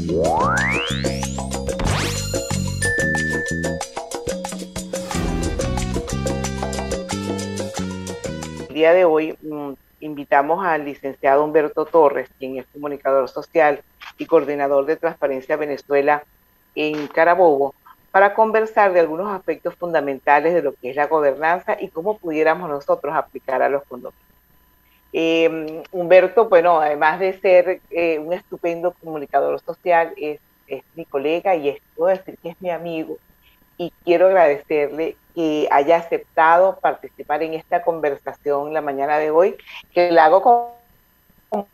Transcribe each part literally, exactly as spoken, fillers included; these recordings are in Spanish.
El día de hoy mm, invitamos al licenciado Humberto Torres, quien es comunicador social y coordinador de Transparencia Venezuela en Carabobo, para conversar de algunos aspectos fundamentales de lo que es la gobernanza y cómo pudiéramos nosotros aplicar a los condominios. Eh, Humberto, bueno, además de ser eh, un estupendo comunicador social, es, es mi colega y es, puedo decir que es mi amigo. Y quiero agradecerle que haya aceptado participar en esta conversación la mañana de hoy, que la hago con...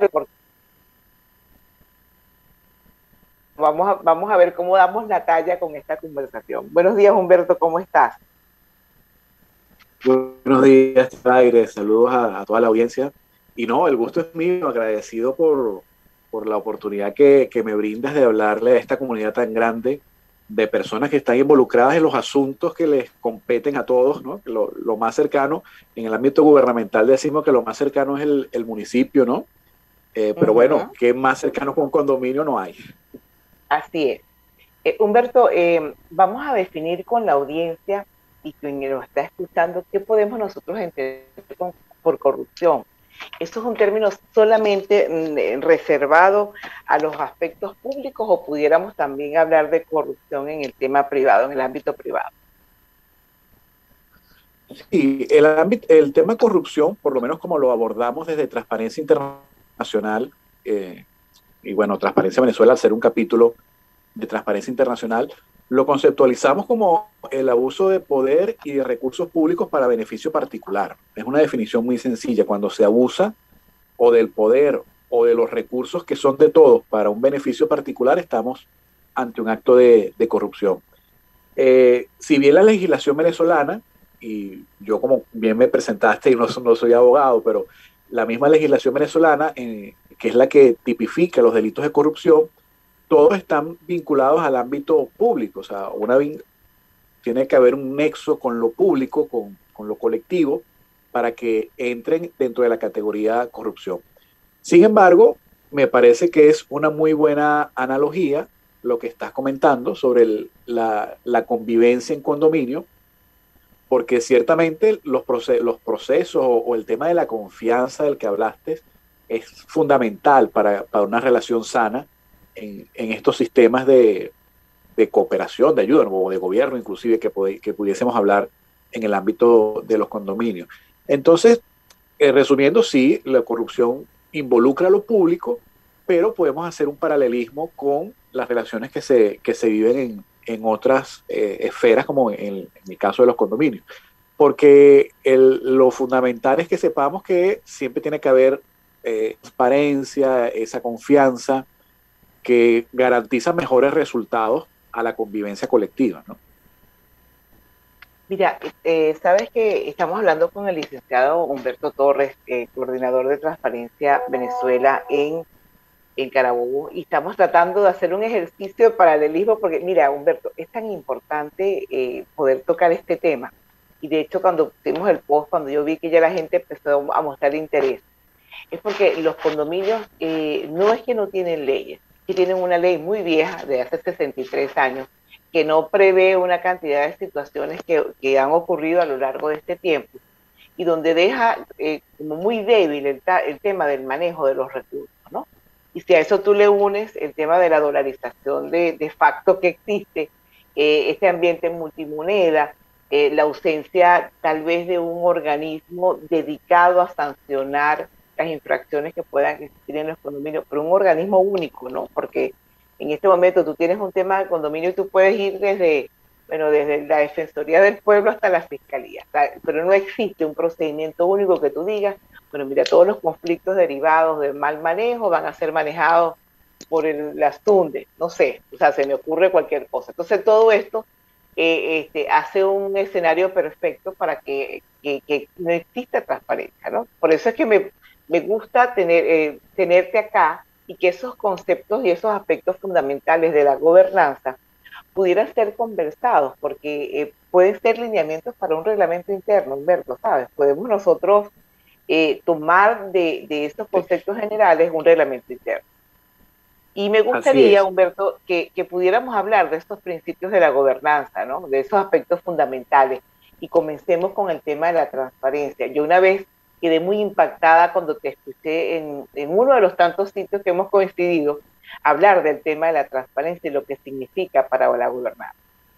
Vamos a, vamos a ver cómo damos la talla con esta conversación. Buenos días, Humberto, ¿cómo estás? Buenos días, Aire. Saludos a, a toda la audiencia. Y no, el gusto es mío, agradecido por, por la oportunidad que, que me brindas de hablarle a esta comunidad tan grande de personas que están involucradas en los asuntos que les competen a todos, ¿no? Lo, lo más cercano, en el ámbito gubernamental decimos que lo más cercano es el, el municipio, ¿no? Eh, pero uh-huh. Bueno, ¿qué más cercano que un condominio no hay? Así es. Eh, Humberto, eh, vamos a definir con la audiencia y quien nos está escuchando qué podemos nosotros entender con, por corrupción. ¿Eso es un término solamente mm, reservado a los aspectos públicos o pudiéramos también hablar de corrupción en el tema privado, en el ámbito privado? Sí, el, ámbito, el tema corrupción, por lo menos como lo abordamos desde Transparencia Internacional, eh, y bueno, Transparencia Venezuela, al ser un capítulo de Transparencia Internacional, lo conceptualizamos como el abuso de poder y de recursos públicos para beneficio particular. Es una definición muy sencilla. Cuando se abusa o del poder o de los recursos que son de todos para un beneficio particular, estamos ante un acto de, de corrupción. Eh, si bien la legislación venezolana, y yo como bien me presentaste y no, no soy abogado, pero la misma legislación venezolana, eh, que es la que tipifica los delitos de corrupción, todos están vinculados al ámbito público. O sea, una, tiene que haber un nexo con lo público, con, con lo colectivo, para que entren dentro de la categoría corrupción. Sin embargo, me parece que es una muy buena analogía lo que estás comentando sobre el, la, la convivencia en condominio, porque ciertamente los, proces los procesos o, o el tema de la confianza del que hablaste es fundamental para, para una relación sana En, en estos sistemas de, de cooperación, de ayuda, o de gobierno inclusive, que, que pudiésemos hablar en el ámbito de los condominios. Entonces, eh, resumiendo, sí, la corrupción involucra a lo público, pero podemos hacer un paralelismo con las relaciones que se, que se viven en, en otras eh, esferas, como en, en el caso de los condominios. Porque el, lo fundamental es que sepamos que siempre tiene que haber eh, transparencia, esa confianza, que garantiza mejores resultados a la convivencia colectiva, ¿no? Mira, eh, sabes que estamos hablando con el licenciado Humberto Torres, eh, coordinador de Transparencia Venezuela en, en Carabobo, y estamos tratando de hacer un ejercicio de paralelismo, porque mira, Humberto, es tan importante eh, poder tocar este tema, y de hecho cuando pusimos el post, cuando yo vi que ya la gente empezó a mostrar interés, es porque los condominios eh, no es que no tienen leyes, que tienen una ley muy vieja de hace sesenta y tres años que no prevé una cantidad de situaciones que, que han ocurrido a lo largo de este tiempo y donde deja eh, como muy débil el, el tema del manejo de los recursos, ¿no? Y si a eso tú le unes el tema de la dolarización de, de facto que existe, eh, este ambiente multimoneda, eh, la ausencia tal vez de un organismo dedicado a sancionar las infracciones que puedan existir en los condominios, pero un organismo único, ¿no? Porque en este momento tú tienes un tema de condominio y tú puedes ir desde, bueno, desde la Defensoría del Pueblo hasta la Fiscalía, pero no existe un procedimiento único que tú digas, bueno, mira, todos los conflictos derivados de mal manejo van a ser manejados por el, las tundes, no sé, o sea, se me ocurre cualquier cosa. Entonces todo esto eh, este, hace un escenario perfecto para que, que, que no exista transparencia, ¿no? Por eso es que me me gusta tener, eh, tenerte acá y que esos conceptos y esos aspectos fundamentales de la gobernanza pudieran ser conversados, porque eh, pueden ser lineamientos para un reglamento interno, Humberto, ¿sabes? Podemos nosotros eh, tomar de, de estos conceptos generales un reglamento interno. Y me Así gustaría, es. Humberto, que, que pudiéramos hablar de estos principios de la gobernanza, ¿no? De esos aspectos fundamentales. Y comencemos con el tema de la transparencia. Yo una vez quedé muy impactada cuando te escuché en, en uno de los tantos sitios que hemos coincidido hablar del tema de la transparencia y lo que significa para la gobernanza.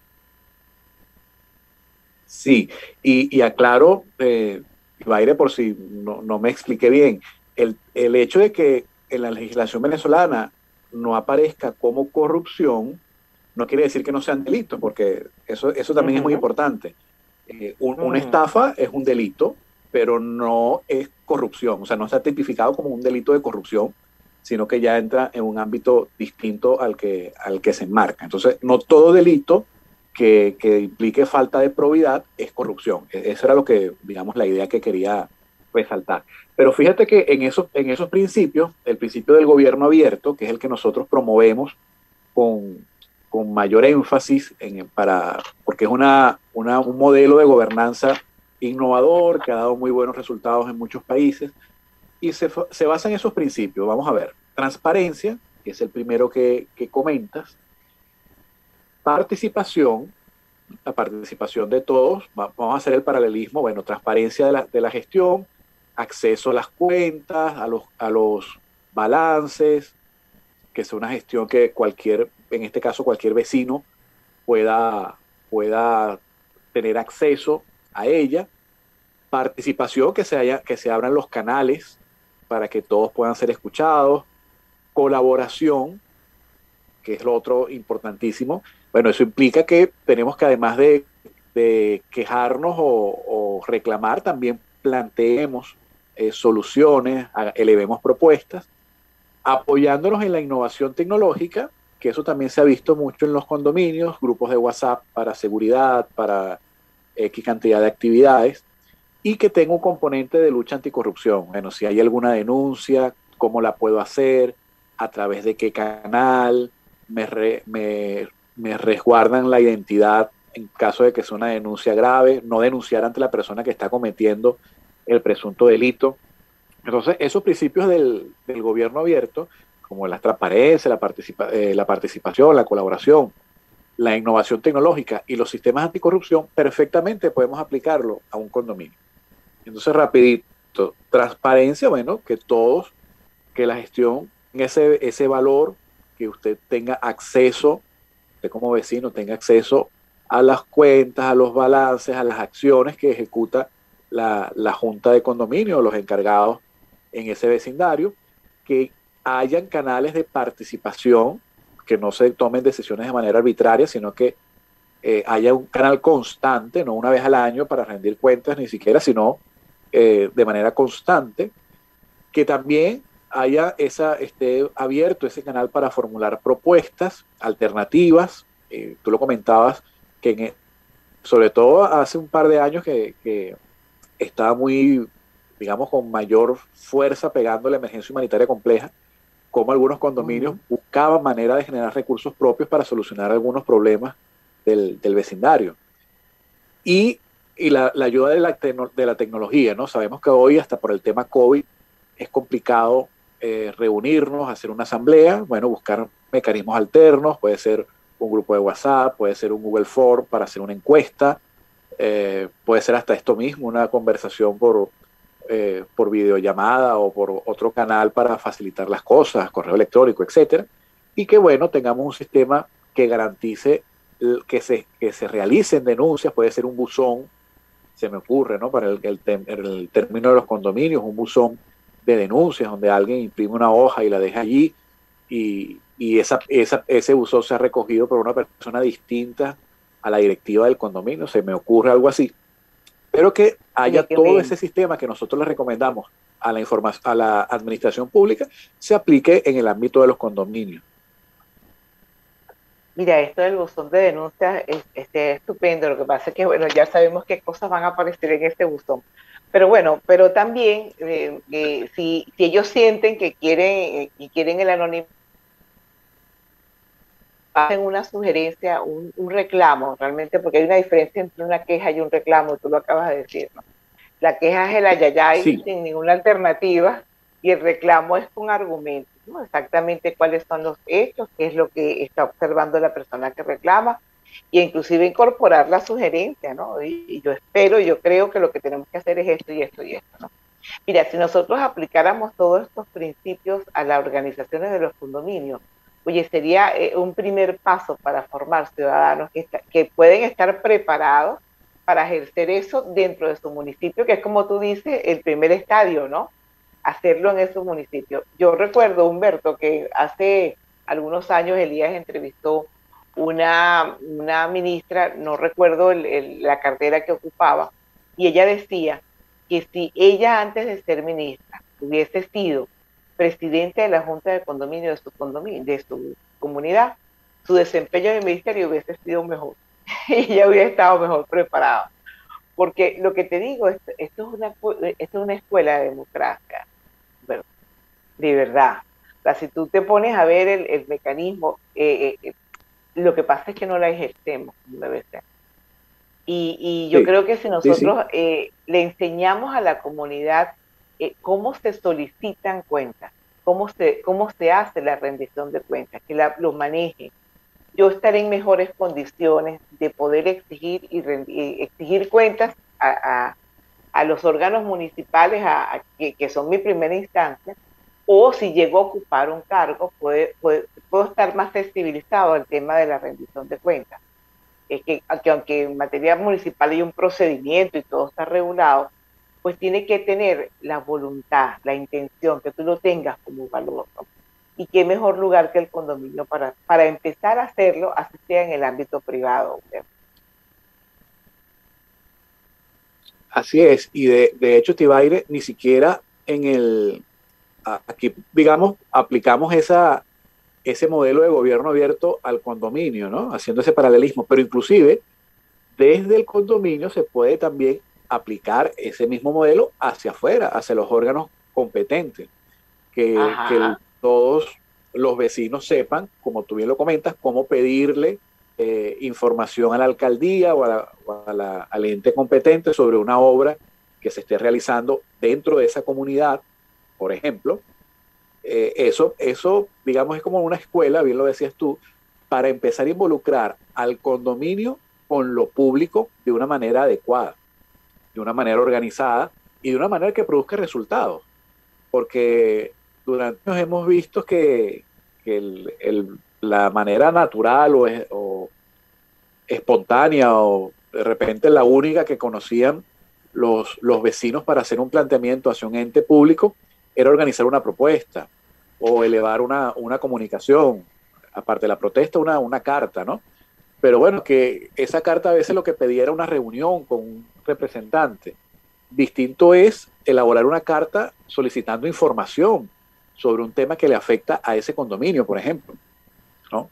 Sí, y, y aclaro, eh, Baire, por si no, no me expliqué bien, el, el hecho de que en la legislación venezolana no aparezca como corrupción no quiere decir que no sean delitos, porque eso, eso Uh también es muy -huh, importante. Eh, un, uh una -huh. estafa es un delito, pero no es corrupción, o sea, no está tipificado como un delito de corrupción, sino que ya entra en un ámbito distinto al que, al que se enmarca. Entonces, no todo delito que, que implique falta de probidad es corrupción. Esa era lo que, digamos, la idea que quería resaltar. Pero fíjate que en esos, en esos principios, el principio del gobierno abierto, que es el que nosotros promovemos con, con mayor énfasis en, para, porque es una, una, un modelo de gobernanza innovador que ha dado muy buenos resultados en muchos países y se, se basa en esos principios. Vamos a ver, transparencia, que es el primero que, que comentas, participación, la participación de todos, vamos a hacer el paralelismo, bueno, transparencia de la, de la gestión, acceso a las cuentas, a los, a los balances, que es una gestión que cualquier, en este caso cualquier vecino pueda, pueda tener acceso a ella, participación, que se, haya, que se abran los canales para que todos puedan ser escuchados, colaboración, que es lo otro importantísimo. Bueno, eso implica que tenemos que además de, de quejarnos o, o, reclamar, también planteemos eh, soluciones, elevemos propuestas, apoyándonos en la innovación tecnológica, que eso también se ha visto mucho en los condominios, grupos de WhatsApp para seguridad, para X cantidad de actividades, y que tenga un componente de lucha anticorrupción. Bueno, si hay alguna denuncia, cómo la puedo hacer, a través de qué canal, me, re, me, me resguardan la identidad en caso de que sea una denuncia grave, no denunciar ante la persona que está cometiendo el presunto delito. Entonces, esos principios del, del gobierno abierto, como la transparencia, la, participa, eh, la participación, la colaboración, la innovación tecnológica y los sistemas anticorrupción, perfectamente podemos aplicarlo a un condominio. Entonces, rapidito, transparencia, bueno, que todos, que la gestión, ese, ese valor, que usted tenga acceso, usted como vecino tenga acceso a las cuentas, a los balances, a las acciones que ejecuta la, la junta de condominio, los encargados en ese vecindario, que hayan canales de participación, que no se tomen decisiones de manera arbitraria, sino que eh, haya un canal constante, no una vez al año para rendir cuentas ni siquiera, sino eh, de manera constante, que también haya esa, esté abierto ese canal para formular propuestas alternativas. Eh, tú lo comentabas, que en, sobre todo hace un par de años que, que estaba muy, digamos, con mayor fuerza pegando la emergencia humanitaria compleja, como algunos condominios Uh-huh. buscaban manera de generar recursos propios para solucionar algunos problemas del, del vecindario. Y, y la, la, ayuda de la, de la tecnología, ¿no? Sabemos que hoy, hasta por el tema COVID, es complicado eh, reunirnos, hacer una asamblea, bueno, buscar mecanismos alternos, puede ser un grupo de WhatsApp, puede ser un Google Form para hacer una encuesta, eh, puede ser hasta esto mismo, una conversación por, eh, por videollamada o por otro canal para facilitar las cosas, correo electrónico, etcétera, y que, bueno, tengamos un sistema que garantice que se, que se realicen denuncias, puede ser un buzón, se me ocurre, ¿no? Para el, el, el término de los condominios, un buzón de denuncias donde alguien imprime una hoja y la deja allí y, y esa, esa, ese buzón se ha recogido por una persona distinta a la directiva del condominio, se me ocurre algo así, pero que haya Oye, qué todo bien. ese sistema que nosotros le recomendamos a la, información, a la administración pública, se aplique en el ámbito de los condominios. Mira, esto del buzón de denuncias es, este, estupendo. Lo que pasa es que, bueno, ya sabemos qué cosas van a aparecer en este buzón. Pero bueno, pero también, eh, eh, si, si ellos sienten que quieren, eh, y quieren el anonimato, hacen una sugerencia, un, un reclamo, realmente, porque hay una diferencia entre una queja y un reclamo, tú lo acabas de decir, ¿no? La queja es el ayayay Sí, sin ninguna alternativa y el reclamo es con argumentos. ¿no? Exactamente cuáles son los hechos, qué es lo que está observando la persona que reclama, y inclusive incorporar la sugerencia, ¿no? Y, y yo espero, yo creo que lo que tenemos que hacer es esto y esto y esto, ¿no? Mira, si nosotros aplicáramos todos estos principios a las organizaciones de los condominios, oye, sería eh, un primer paso para formar ciudadanos que, está, que pueden estar preparados para ejercer eso dentro de su municipio, que es como tú dices, el primer estadio, ¿no? Hacerlo en esos municipios. Yo recuerdo, Humberto, que hace algunos años Elías entrevistó una, una ministra, no recuerdo el, el, la cartera que ocupaba, y ella decía que si ella antes de ser ministra hubiese sido presidente de la Junta de Condominio de su, condominio, de su comunidad, su desempeño en el ministerio hubiese sido mejor y ella hubiera estado mejor preparada. Porque lo que te digo, esto, esto, es, una, esto es una escuela de democracia, pero, de verdad. O sea, si tú te pones a ver el, el mecanismo, eh, eh, lo que pasa es que no la ejercemos como debe ser. Y, y yo sí, creo que si nosotros sí, sí. Eh, le enseñamos a la comunidad eh, cómo se solicitan cuentas, cómo se, cómo se hace la rendición de cuentas, que la, lo maneje, yo estaré en mejores condiciones de poder exigir y rendir, exigir cuentas a, a, a los órganos municipales a, a, que, que son mi primera instancia, o si llego a ocupar un cargo, puede, puede, puedo estar más sensibilizado al tema de la rendición de cuentas. Es que, que aunque en materia municipal hay un procedimiento y todo está regulado, pues tiene que tener la voluntad, la intención, que tú lo tengas como valor, ¿no? Y qué mejor lugar que el condominio para, para empezar a hacerlo, así sea en el ámbito privado. ¿Verdad? Así es, y de, de hecho, Tibaire, ni siquiera en el, aquí, digamos, aplicamos esa, ese modelo de gobierno abierto al condominio, ¿no? Haciendo ese paralelismo, pero inclusive desde el condominio se puede también aplicar ese mismo modelo hacia afuera, hacia los órganos competentes, que, que el, todos los vecinos sepan, como tú bien lo comentas, cómo pedirle eh, información a la alcaldía o, a la, o a la, al ente competente sobre una obra que se esté realizando dentro de esa comunidad, por ejemplo. Eh, eso, eso, digamos, es como una escuela, bien lo decías tú, para empezar a involucrar al condominio con lo público de una manera adecuada, de una manera organizada y de una manera que produzca resultados. Porque durante años hemos visto que, que el, el, la manera natural o, es, o espontánea o de repente la única que conocían los, los vecinos para hacer un planteamiento hacia un ente público era organizar una propuesta o elevar una, una comunicación, aparte de la protesta, una, una carta, ¿no? Pero bueno, que esa carta a veces lo que pedía era una reunión con un representante. Distinto es elaborar una carta solicitando información sobre un tema que le afecta a ese condominio, por ejemplo, ¿no?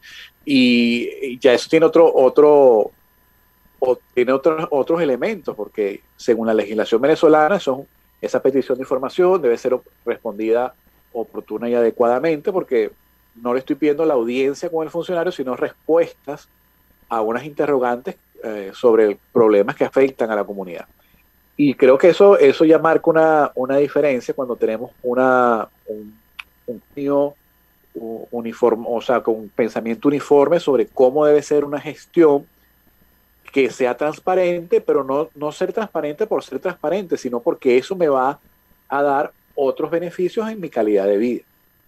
Y ya eso tiene otro, otro, o tiene otros, otros elementos, porque según la legislación venezolana, son, esa petición de información debe ser respondida oportuna y adecuadamente, porque no le estoy pidiendo la audiencia con el funcionario, sino respuestas a unas interrogantes eh, sobre problemas que afectan a la comunidad. Y creo que eso, eso ya marca una, una diferencia cuando tenemos una, un, un uniforme, o sea, con un pensamiento uniforme sobre cómo debe ser una gestión que sea transparente, pero no, no ser transparente por ser transparente, sino porque eso me va a dar otros beneficios en mi calidad de vida.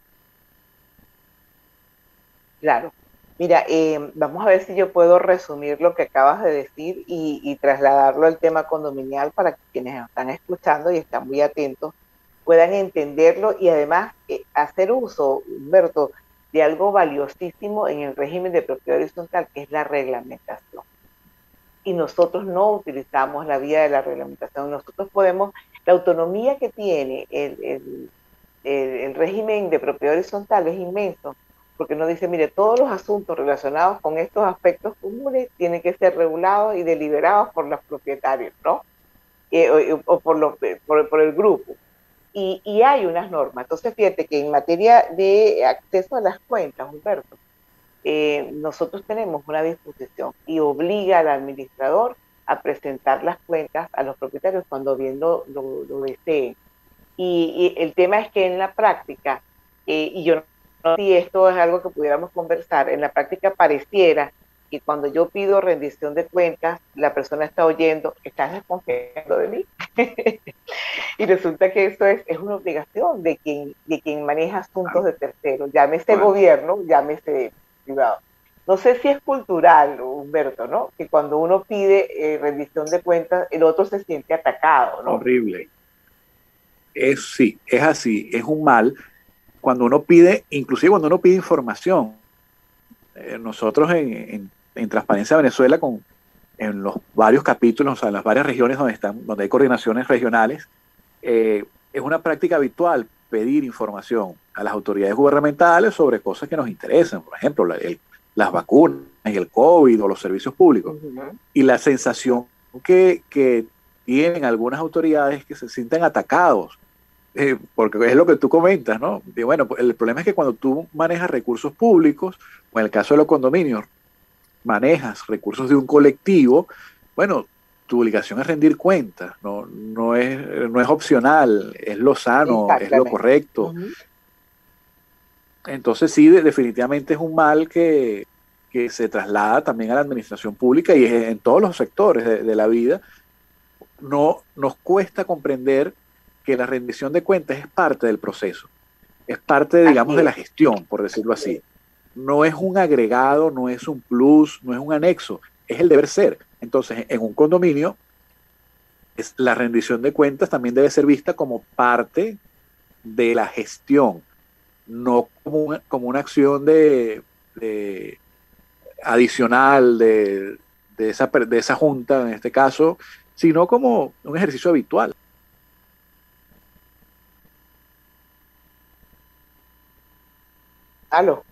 Claro. Mira, eh, vamos a ver si yo puedo resumir lo que acabas de decir y, y trasladarlo al tema condominial para que quienes están escuchando y están muy atentos puedan entenderlo y además eh, hacer uso, Humberto, de algo valiosísimo en el régimen de propiedad horizontal, que es la reglamentación. Y nosotros no utilizamos la vía de la reglamentación. Nosotros podemos, la autonomía que tiene el, el, el, el régimen de propiedad horizontal es inmenso, porque nos dice, mire, todos los asuntos relacionados con estos aspectos comunes tienen que ser regulados y deliberados por los propietarios, ¿no? Eh, o, o por, los, por, por el grupo. Y, y hay unas normas. Entonces, fíjate que en materia de acceso a las cuentas, Humberto, eh, nosotros tenemos una disposición y obliga al administrador a presentar las cuentas a los propietarios cuando bien lo, lo, lo deseen. Y, y el tema es que en la práctica, eh, y yo no sé si esto es algo que pudiéramos conversar. En la práctica pareciera que cuando yo pido rendición de cuentas, la persona está oyendo, estás desconfiando de mí. Y resulta que eso es, es una obligación de quien, de quien maneja asuntos Claro, de terceros, llámese claro. gobierno, llámese privado. No sé si es cultural, Humberto, ¿no? Que cuando uno pide eh, rendición de cuentas, el otro se siente atacado, ¿no? Horrible. Es, sí, es así, es un mal. Cuando uno pide, inclusive cuando uno pide información, eh, nosotros en, en, en Transparencia Venezuela, con, en los varios capítulos, o sea, en las varias regiones donde, están, donde hay coordinaciones regionales, eh, es una práctica habitual pedir información a las autoridades gubernamentales sobre cosas que nos interesan, por ejemplo, la, el, las vacunas y el COVID o los servicios públicos. Uh-huh. Y la sensación que, que tienen algunas autoridades que se sienten atacados, eh, porque es lo que tú comentas, ¿no? Y bueno, el problema es que cuando tú manejas recursos públicos, o en el caso de los condominios, manejas recursos de un colectivo, bueno, tu obligación es rendir cuentas, no, no, es, no es opcional, es lo sano, es lo correcto. Uh-huh. Entonces sí, de, definitivamente es un mal que, que se traslada también a la administración pública y en todos los sectores de, de la vida. No, nos cuesta comprender que la rendición de cuentas es parte del proceso, es parte, digamos, de la gestión, por decirlo así. No es un agregado, no es un plus, no es un anexo, es el deber ser. Entonces, en un condominio, es, la rendición de cuentas también debe ser vista como parte de la gestión, no como una, como una acción de, de adicional de, de, esa, de esa junta, en este caso, sino como un ejercicio habitual. ¿Aló?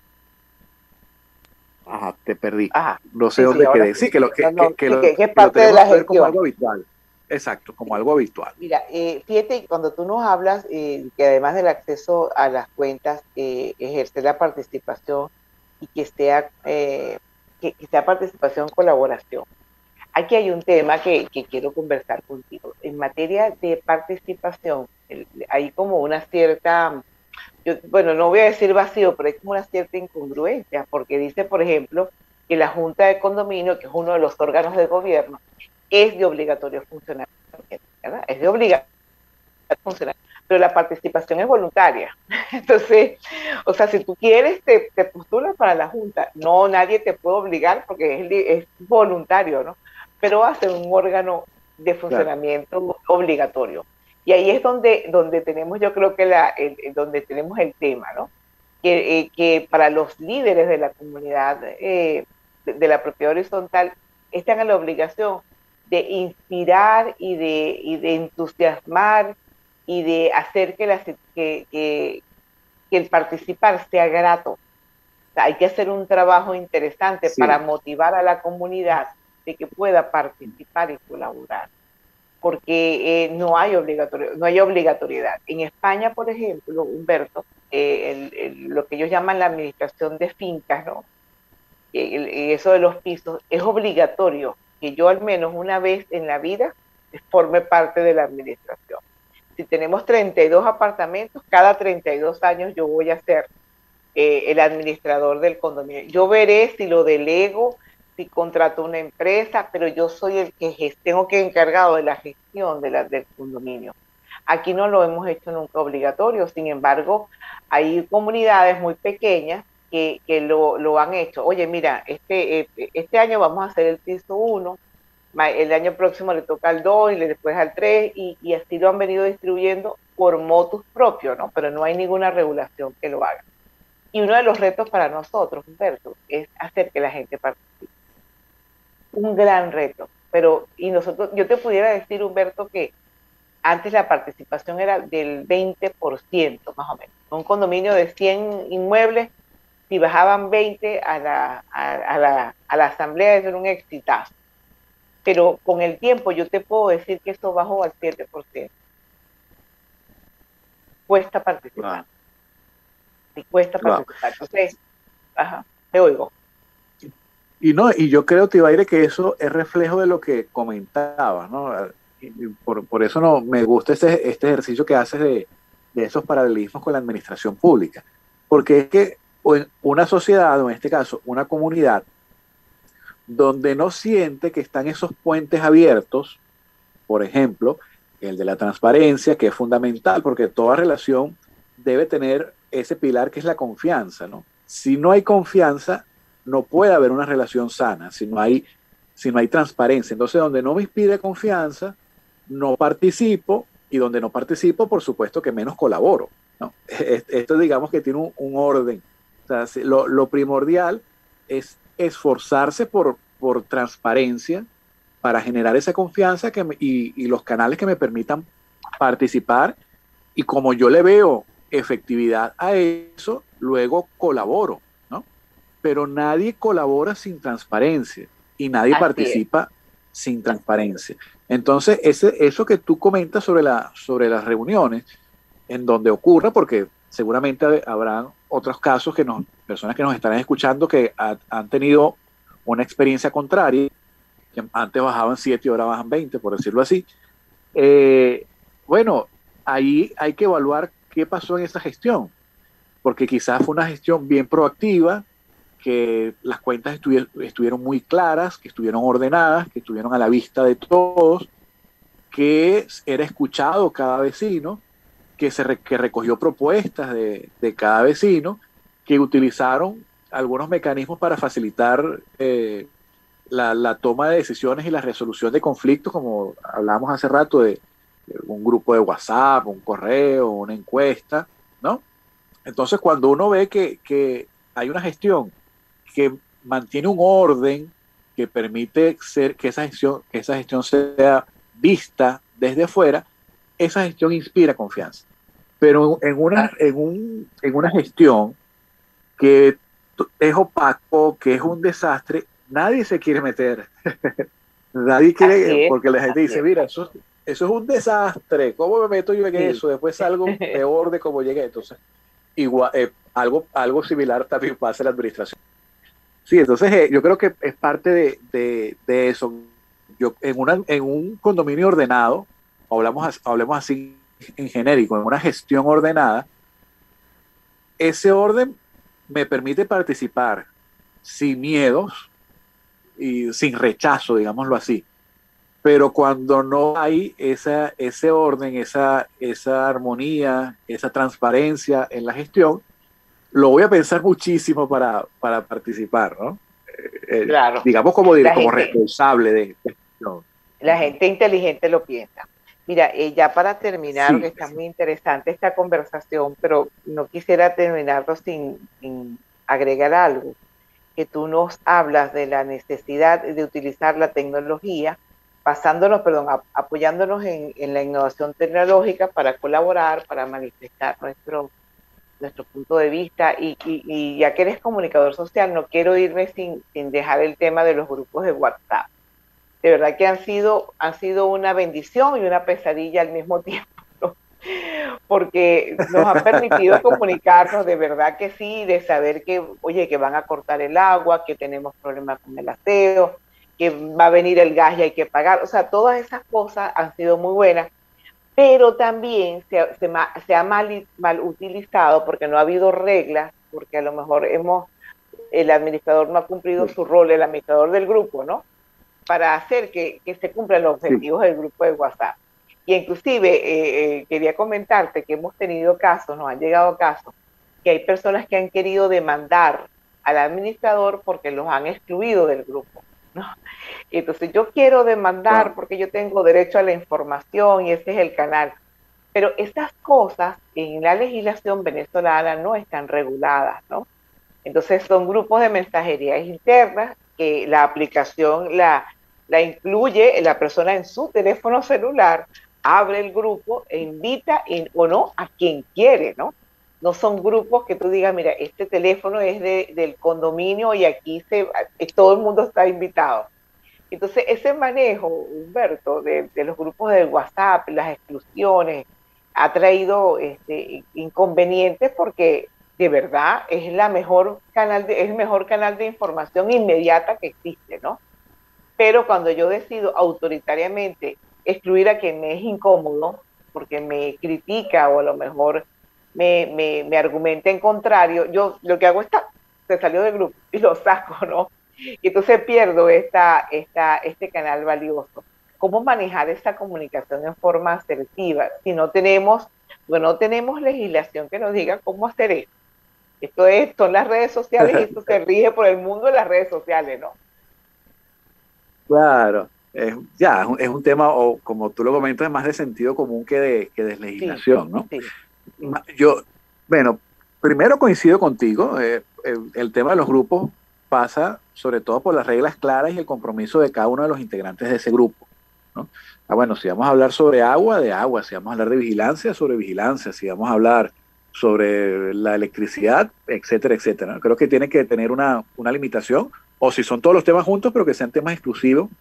Ajá, te perdí. Ajá. No sé sí, dónde sí, quedé. Sí, que lo que, no, que, que, sí, lo, que, que es que parte lo de la que ver como gestión. algo habitual. Exacto, como algo habitual. Mira, eh, fíjate, cuando tú nos hablas eh, que además del acceso a las cuentas, eh, ejercer la participación y que sea, eh, que, que sea participación, colaboración. Aquí hay un tema que, que quiero conversar contigo. En materia de participación, el, hay como una cierta, yo, bueno, no voy a decir vacío, pero hay como una cierta incongruencia, porque dice, por ejemplo, que la Junta de Condominio, que es uno de los órganos de gobierno, es de obligatorio funcionamiento, ¿verdad? Es de obligatorio funcionar, pero la participación es voluntaria. Entonces, o sea, si tú quieres, te, te postulas para la Junta. No, nadie te puede obligar porque es, es voluntario, ¿no? Pero va a ser un órgano de funcionamiento claro. obligatorio. Y ahí es donde, donde tenemos, yo creo que la, el, donde tenemos el tema, ¿no? Que, eh, que para los líderes de la comunidad, eh, de, de la propiedad horizontal, están en la obligación de inspirar y de, y de entusiasmar y de hacer que, la, que, que, que el participar sea grato. O sea, hay que hacer un trabajo interesante sí. para motivar a la comunidad de que pueda participar y colaborar, porque eh, no, hay obligatorio, no hay obligatoriedad. En España, por ejemplo, Humberto, eh, el, el, lo que ellos llaman la administración de fincas, ¿no? El, eso de los pisos, es obligatorio que yo al menos una vez en la vida forme parte de la administración. Si tenemos treinta y dos apartamentos, cada treinta y dos años yo voy a ser eh, el administrador del condominio. Yo veré si lo delego, si contrato una empresa, pero yo soy el que tengo que encargado de la gestión de la, del condominio. Aquí no lo hemos hecho nunca obligatorio, sin embargo, hay comunidades muy pequeñas que, que lo, lo han hecho. Oye, mira, este, este año vamos a hacer el piso uno, el año próximo le toca al dos y después al tres, y, y así lo han venido distribuyendo por motus propio, ¿no? Pero no hay ninguna regulación que lo haga. Y uno de los retos para nosotros, Humberto, es hacer que la gente participe. Un gran reto. Pero, y nosotros, yo te pudiera decir, Humberto, que antes la participación era del veinte por ciento, más o menos. Un condominio de cien inmuebles, si bajaban veinte a la, a, a la, a la asamblea, eso era un exitazo. Pero con el tiempo yo te puedo decir que esto bajó al siete por ciento. Cuesta participar. Sí, cuesta Claro. participar. Entonces, ajá, te oigo. Y no, y yo creo, Tibaire, que eso es reflejo de lo que comentabas, ¿no? Y por, por eso no me gusta este, este ejercicio que haces de, de esos paralelismos con la administración pública. Porque es que o en una sociedad, o en este caso una comunidad, donde no siente que están esos puentes abiertos, por ejemplo, el de la transparencia, que es fundamental, porque toda relación debe tener ese pilar que es la confianza, ¿no? Si no hay confianza, no puede haber una relación sana, si no hay, si no hay transparencia. Entonces, donde no me inspire confianza, no participo, y donde no participo, por supuesto que menos colaboro, ¿no? Esto digamos que tiene un, un orden. O sea, lo, lo primordial es esforzarse por, por transparencia para generar esa confianza que me, y, y los canales que me permitan participar, y como yo le veo efectividad a eso, luego colaboro, ¿no? Pero nadie colabora sin transparencia y nadie Así participa es. sin transparencia. Entonces, ese, eso que tú comentas sobre, la, sobre las reuniones, en donde ocurra, porque seguramente habrán otros casos que nos, personas que nos estarán escuchando que ha, han tenido una experiencia contraria, que antes bajaban siete y ahora bajan veinte, por decirlo así. Eh, bueno, ahí hay que evaluar qué pasó en esa gestión, porque quizás fue una gestión bien proactiva, que las cuentas estuvieron, estuvieron muy claras, que estuvieron ordenadas, que estuvieron a la vista de todos, que era escuchado cada vecino, que, se re, que recogió propuestas de, de cada vecino, que utilizaron algunos mecanismos para facilitar eh, la, la toma de decisiones y la resolución de conflictos, como hablábamos hace rato de, de un grupo de WhatsApp, un correo, una encuesta, ¿no? Entonces, cuando uno ve que, que hay una gestión que mantiene un orden que permite ser, que, esa gestión, que esa gestión sea vista desde afuera, esa gestión inspira confianza. Pero en una, en un, en una gestión que es opaco, que es un desastre, nadie se quiere meter. Nadie quiere, porque la gente dice, mira, eso, eso es un desastre, ¿cómo me meto yo en sí. eso? Después salgo peor de cómo llegué. Entonces, igual, eh, algo, algo similar también pasa en la administración. Sí, entonces eh, yo creo que es parte de, de, de eso. Yo, en, una, en un condominio ordenado, hablamos, hablemos así en genérico, en una gestión ordenada, ese orden me permite participar sin miedos y sin rechazo, digámoslo así. Pero cuando no hay esa, ese orden, esa, esa armonía, esa transparencia en la gestión, lo voy a pensar muchísimo para, para participar, ¿no? Eh, claro. Digamos como, como gente, responsable de gestión. La gente inteligente lo piensa. Mira, eh, ya para terminar, sí, que está sí. muy interesante esta conversación, pero no quisiera terminarlo sin, sin agregar algo, que tú nos hablas de la necesidad de utilizar la tecnología, basándonos, perdón, ap apoyándonos en, en la innovación tecnológica para colaborar, para manifestar nuestro, nuestro punto de vista, y, y, y ya que eres comunicador social, no quiero irme sin, sin dejar el tema de los grupos de WhatsApp. De verdad que han sido, han sido una bendición y una pesadilla al mismo tiempo, ¿no? Porque nos han permitido comunicarnos, de verdad que sí, de saber que, oye, que van a cortar el agua, que tenemos problemas con el aseo, que va a venir el gas y hay que pagar. O sea, todas esas cosas han sido muy buenas, pero también se, se, se ha mal, mal utilizado porque no ha habido reglas, porque a lo mejor hemos, el administrador no ha cumplido su rol, el administrador del grupo, ¿no? Para hacer que, que se cumplan los objetivos sí. del grupo de WhatsApp. Y inclusive eh, eh, quería comentarte que hemos tenido casos, nos han llegado casos, que hay personas que han querido demandar al administrador porque los han excluido del grupo, ¿no? Entonces yo quiero demandar wow. porque yo tengo derecho a la información y ese es el canal. Pero estas cosas en la legislación venezolana no están reguladas, ¿no? Entonces son grupos de mensajería internas que la aplicación la, la incluye la persona en su teléfono celular, abre el grupo e invita in, o no a quien quiere, ¿no? No son grupos que tú digas, mira, este teléfono es de, del condominio y aquí se, todo el mundo está invitado. Entonces ese manejo, Humberto, de, de los grupos de WhatsApp, las exclusiones, ha traído este, inconvenientes porque de verdad es la mejor canal de, es el mejor canal de información inmediata que existe, ¿no? Pero cuando yo decido autoritariamente excluir a quien me es incómodo porque me critica o a lo mejor me, me, me argumente en contrario, yo lo que hago es, ta, se salió del grupo y lo saco, ¿no? Y entonces pierdo esta, esta, este canal valioso. ¿Cómo manejar esta comunicación en forma asertiva si no tenemos, bueno, no tenemos legislación que nos diga cómo hacer esto? Esto es, son las redes sociales y esto se rige por el mundo de las redes sociales, ¿no? Claro, es, ya, es un, es un tema, o como tú lo comentas, más de sentido común que de, que de Sí, legislación, ¿no? sí. Yo, bueno, primero coincido contigo, eh, el, el tema de los grupos pasa sobre todo por las reglas claras y el compromiso de cada uno de los integrantes de ese grupo, ¿no? Ah, bueno, si vamos a hablar sobre agua, de agua, si vamos a hablar de vigilancia, sobre vigilancia, si vamos a hablar sobre la electricidad, etcétera, etcétera, ¿no? Creo que tiene que tener una, una limitación, o si son todos los temas juntos, pero que sean temas exclusivos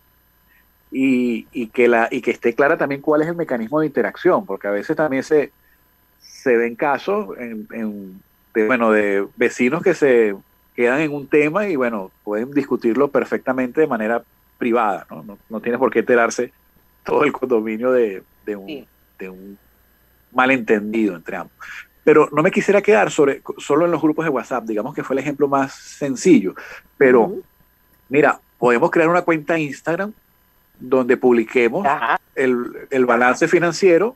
y, y, que la, y que esté clara también cuál es el mecanismo de interacción, porque a veces también se, se ven casos en, en, de, bueno, de vecinos que se quedan en un tema y bueno, pueden discutirlo perfectamente de manera privada, ¿no? No, no tiene por qué enterarse todo el condominio de, de, un, Sí. de un malentendido entre ambos. Pero no me quisiera quedar sobre, solo en los grupos de WhatsApp, digamos que fue el ejemplo más sencillo, pero Uh-huh. mira, podemos crear una cuenta de Instagram donde publiquemos el, el balance financiero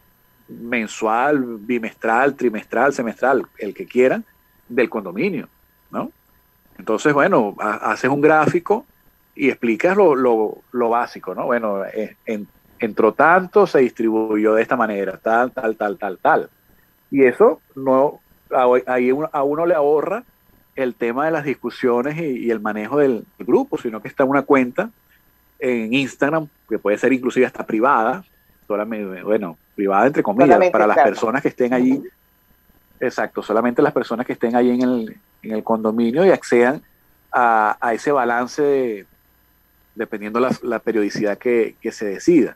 mensual, bimestral, trimestral, semestral, el que quieran, del condominio, ¿no? Entonces, bueno, ha, haces un gráfico y explicas lo, lo, lo básico, ¿no? Bueno, eh, en, entró tanto, se distribuyó de esta manera, tal, tal, tal, tal, tal. Y eso no, ahí a uno le ahorra el tema de las discusiones y, y el manejo del, del grupo, sino que está una cuenta en Instagram, que puede ser inclusive hasta privada, solamente, bueno, privada entre comillas, Solamente, para las claro. personas que estén allí, uh-huh. Exacto, solamente las personas que estén allí en el, en el condominio y accedan a, a ese balance de, dependiendo la, la periodicidad que, que se decida.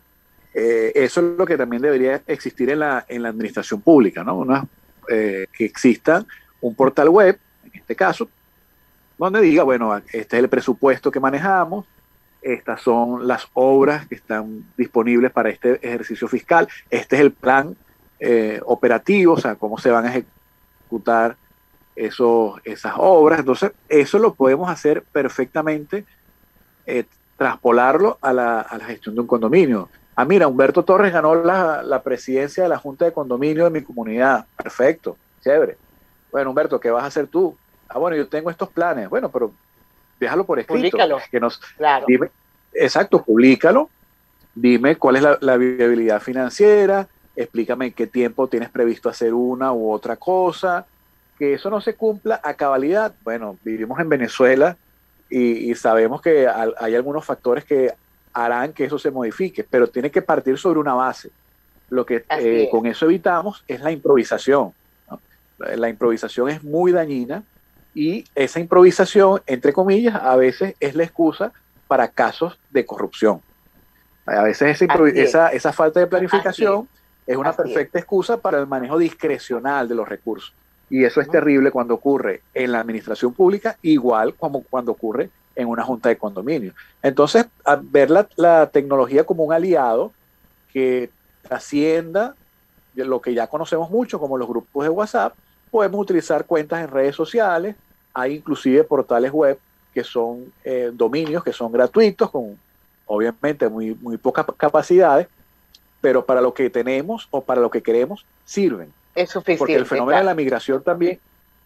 Eh, eso es lo que también debería existir en la, en la administración pública, ¿no? Una, eh, que exista un portal web, en este caso, donde diga, bueno, este es el presupuesto que manejamos, estas son las obras que están disponibles para este ejercicio fiscal, este es el plan eh, operativo, o sea, cómo se van a ejecutar esos, esas obras. Entonces, eso lo podemos hacer perfectamente, eh, traspolarlo a la, a la gestión de un condominio. Ah, mira, Humberto Torres ganó la, la presidencia de la Junta de Condominio de mi comunidad. Perfecto, chévere. Bueno, Humberto, ¿qué vas a hacer tú? Ah, bueno, yo tengo estos planes. Bueno, pero déjalo por escrito. Publícalo. Que nos, claro. Dime, exacto, publícalo. Dime cuál es la, la viabilidad financiera. Explícame en qué tiempo tienes previsto hacer una u otra cosa. Que eso no se cumpla a cabalidad. Bueno, vivimos en Venezuela y, y sabemos que hay algunos factores que harán que eso se modifique, pero tiene que partir sobre una base. Lo que eh, con eso evitamos es la improvisación, ¿no? La improvisación es muy dañina y esa improvisación, entre comillas, a veces es la excusa para casos de corrupción. A veces esa, esa, esa falta de planificación es. es una Así perfecta es. excusa para el manejo discrecional de los recursos. Y eso es uh-huh. terrible cuando ocurre en la administración pública, igual como cuando ocurre en una junta de condominio. Entonces, ver la, la tecnología como un aliado que trascienda lo que ya conocemos mucho, como los grupos de WhatsApp, podemos utilizar cuentas en redes sociales, hay inclusive portales web que son eh, dominios que son gratuitos, con obviamente muy, muy pocas capacidades, pero para lo que tenemos o para lo que queremos sirven. Es suficiente. Porque el fenómeno claro. de la migración también,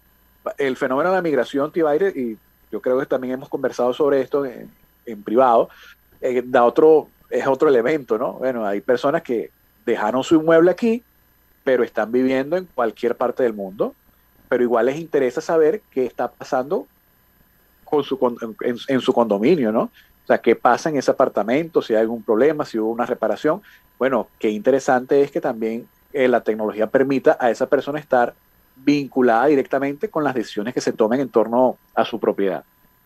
el fenómeno de la migración, Tibaire, y yo creo que también hemos conversado sobre esto en, en privado, eh, da otro, es otro elemento, ¿no? Bueno, hay personas que dejaron su inmueble aquí, pero están viviendo en cualquier parte del mundo, pero igual les interesa saber qué está pasando con su, en, en su condominio, ¿no? O sea, qué pasa en ese apartamento, si hay algún problema, si hubo una reparación. Bueno, qué interesante es que también eh, la tecnología permita a esa persona estar vinculada directamente con las decisiones que se tomen en torno a su propiedad.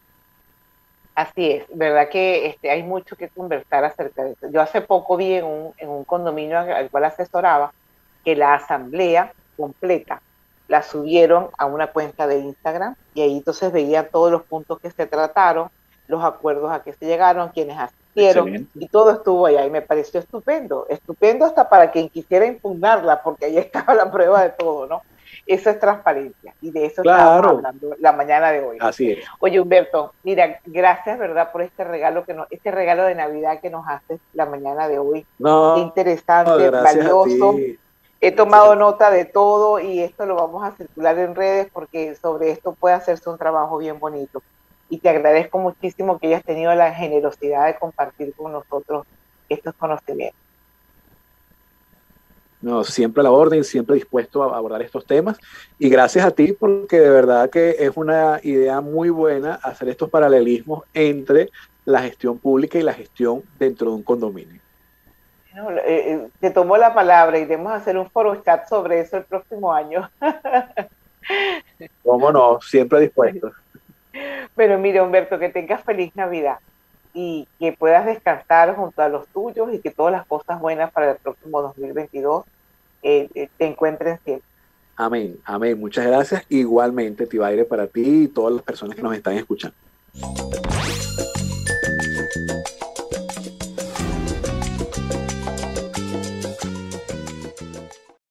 Así es, verdad que este, hay mucho que conversar acerca de eso. Yo hace poco vi en un, en un condominio al cual asesoraba que la asamblea completa la subieron a una cuenta de Instagram y ahí entonces veía todos los puntos que se trataron, los acuerdos a que se llegaron, quienes hicieron Excelente. y todo estuvo allá y me pareció estupendo, estupendo hasta para quien quisiera impugnarla, porque ahí estaba la prueba de todo, ¿no? Eso es transparencia y de eso estábamos Claro, hablando la mañana de hoy. así es. Oye, Humberto, mira, gracias, ¿verdad?, por este regalo que nos, este regalo de Navidad que nos haces la mañana de hoy. Qué No, no, interesante, gracias a valioso. ti. He Gracias a tomado ti. nota de todo y esto lo vamos a circular en redes porque sobre esto puede hacerse un trabajo bien bonito. Y te agradezco muchísimo que hayas tenido la generosidad de compartir con nosotros estos conocimientos. No, siempre a la orden, siempre dispuesto a abordar estos temas. Y gracias a ti porque de verdad que es una idea muy buena hacer estos paralelismos entre la gestión pública y la gestión dentro de un condominio. No, eh, eh, te tomó la palabra y debemos hacer un foro chat sobre eso el próximo año. ¿Cómo no? Siempre dispuesto. Pero mire, Humberto, que tengas feliz Navidad y que puedas descansar junto a los tuyos y que todas las cosas buenas para el próximo dos mil veintidós eh, eh, te encuentren siempre. Amén, amén. Muchas gracias. Igualmente, Tibaire, para ti y todas las personas que nos están escuchando.